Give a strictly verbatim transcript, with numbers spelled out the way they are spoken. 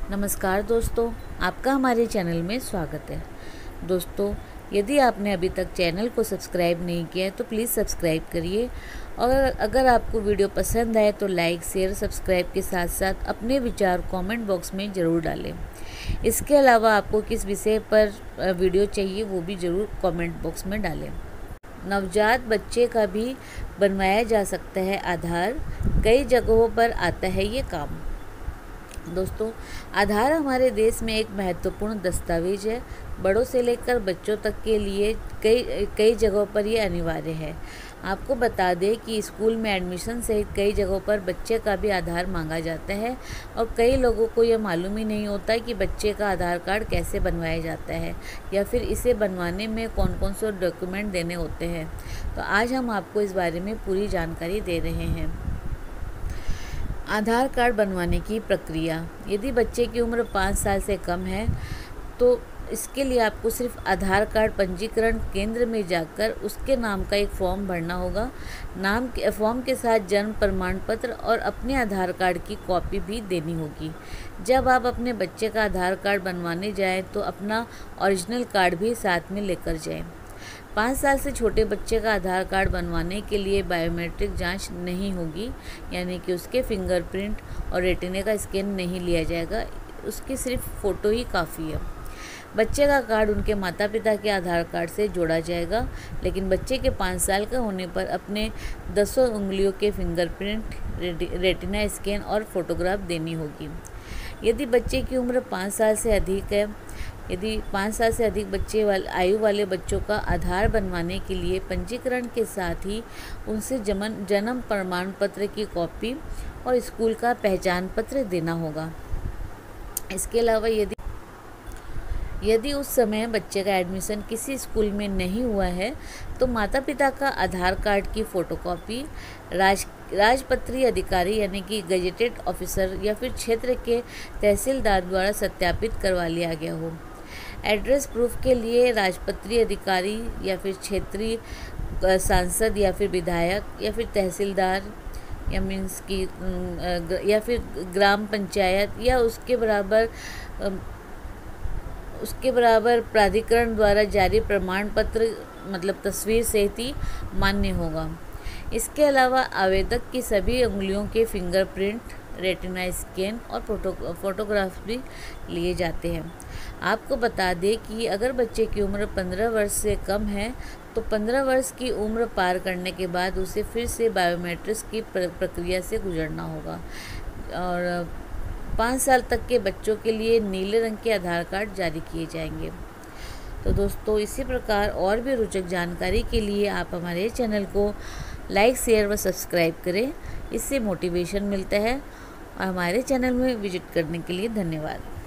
नमस्कार दोस्तों, आपका हमारे चैनल में स्वागत है। दोस्तों, यदि आपने अभी तक चैनल को सब्सक्राइब नहीं किया है तो प्लीज़ सब्सक्राइब करिए और अगर आपको वीडियो पसंद आए तो लाइक शेयर सब्सक्राइब के साथ साथ अपने विचार कमेंट बॉक्स में ज़रूर डालें। इसके अलावा आपको किस विषय पर वीडियो चाहिए वो भी ज़रूर कमेंट बॉक्स में डालें। नवजात बच्चे का भी बनवाया जा सकता है आधार, कई जगहों पर आता है ये काम। दोस्तों, आधार हमारे देश में एक महत्वपूर्ण दस्तावेज है। बड़ों से लेकर बच्चों तक के लिए कई कई जगहों पर ये अनिवार्य है। आपको बता दें कि स्कूल में एडमिशन सहित कई जगहों पर बच्चे का भी आधार मांगा जाता है और कई लोगों को यह मालूम ही नहीं होता कि बच्चे का आधार कार्ड कैसे बनवाया जाता है या फिर इसे बनवाने में कौन कौन से डॉक्यूमेंट देने होते हैं। तो आज हम आपको इस बारे में पूरी जानकारी दे रहे हैं। आधार कार्ड बनवाने की प्रक्रिया। यदि बच्चे की उम्र पाँच साल से कम है तो इसके लिए आपको सिर्फ आधार कार्ड पंजीकरण केंद्र में जाकर उसके नाम का एक फॉर्म भरना होगा। नाम के फॉर्म के साथ जन्म प्रमाण पत्र और अपने आधार कार्ड की कॉपी भी देनी होगी। जब आप अपने बच्चे का आधार कार्ड बनवाने जाएं तो अपना ओरिजिनल कार्ड भी साथ में लेकर जाएं। पाँच साल से छोटे बच्चे का आधार कार्ड बनवाने के लिए बायोमेट्रिक जांच नहीं होगी, यानी कि उसके फिंगरप्रिंट और रेटिना का स्कैन नहीं लिया जाएगा, उसकी सिर्फ फ़ोटो ही काफ़ी है। बच्चे का कार्ड उनके माता पिता के आधार कार्ड से जोड़ा जाएगा, लेकिन बच्चे के पाँच साल का होने पर अपने दसों उंगलियों के फिंगरप्रिंट, रेटिना स्कैन और फोटोग्राफ देनी होगी। यदि बच्चे की उम्र पाँच साल से अधिक है यदि पाँच साल से अधिक बच्चे वाले आयु वाले बच्चों का आधार बनवाने के लिए पंजीकरण के साथ ही उनसे जमन जन्म प्रमाण पत्र की कॉपी और स्कूल का पहचान पत्र देना होगा। इसके अलावा यदि यदि उस समय बच्चे का एडमिशन किसी स्कूल में नहीं हुआ है तो माता पिता का आधार कार्ड की फ़ोटोकॉपी राज राजपत्रीय अधिकारी यानी कि गजेटेड ऑफिसर या फिर क्षेत्र के तहसीलदार द्वारा सत्यापित करवा लिया गया हो। एड्रेस प्रूफ के लिए राजपत्रीय अधिकारी या फिर क्षेत्रीय सांसद या फिर विधायक या फिर तहसीलदार या मीन्स की या फिर ग्राम पंचायत या उसके बराबर उसके बराबर प्राधिकरण द्वारा जारी प्रमाण पत्र मतलब तस्वीर सहित ही मान्य होगा। इसके अलावा आवेदक की सभी उंगलियों के फिंगरप्रिंट, रेटिना स्कैन और फोटो फोटोग्राफ भी लिए जाते हैं। आपको बता दें कि अगर बच्चे की उम्र पंद्रह वर्ष से कम है तो पंद्रह वर्ष की उम्र पार करने के बाद उसे फिर से बायोमेट्रिक्स की प्रक्रिया से गुजरना होगा और पाँच साल तक के बच्चों के लिए नीले रंग के आधार कार्ड जारी किए जाएंगे। तो दोस्तों, इसी प्रकार और भी रोचक जानकारी के लिए आप हमारे चैनल को लाइक शेयर व सब्सक्राइब करें, इससे मोटिवेशन मिलता है। और हमारे चैनल में विजिट करने के लिए धन्यवाद।